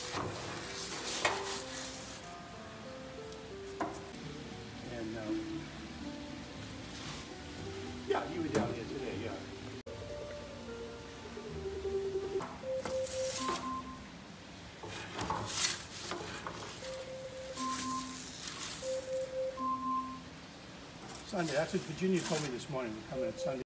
And yeah, you were down here today, yeah. Sunday, that's what Virginia told me this morning. We're coming at Sunday.